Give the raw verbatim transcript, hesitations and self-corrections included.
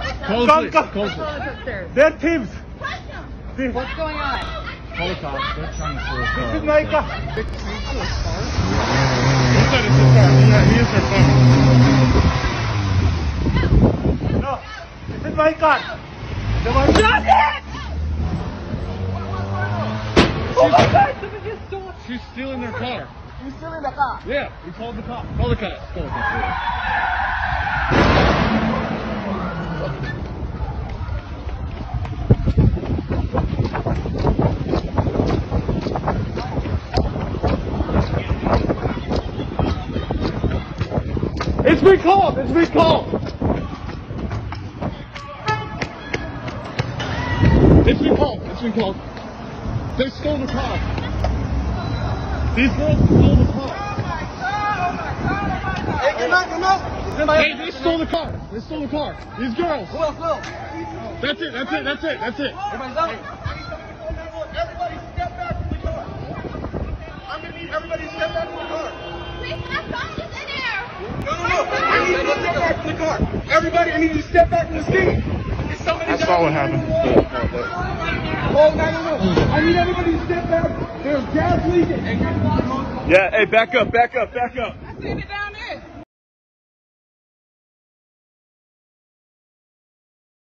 Call the police. Call the police. They're thieves. Thieves. What's going on? Call the cops. They're trying to steal a car. This is my car. They're trying to steal a car? He said it's his car. Yeah, he is their car. No, this is my car. Stop it! Oh my God! Somebody just stole it. She's stealing their car. You're stealing the car? Yeah, we called the cops. Call the cops. Call the cops. It's been called! It's been called! It's been called! It's been called! They stole the car! These girls stole the car! Hey, come on, come on! Hey, they stole the car! They stole the car! These girls! Who else, who else? That's it, that's it, that's it, that's it! Everybody's out? Everybody step back from the car. I'm going to need everybody to step back from the car. Please, my phone is in there. No, no, no. I need you to step back from the car. Everybody, I need you to step back from the scene. That's not what happened. Oh, no, no, no. I need everybody to step back. There's gas leaking. Yeah, hey, back up, back up, back up. I see it down.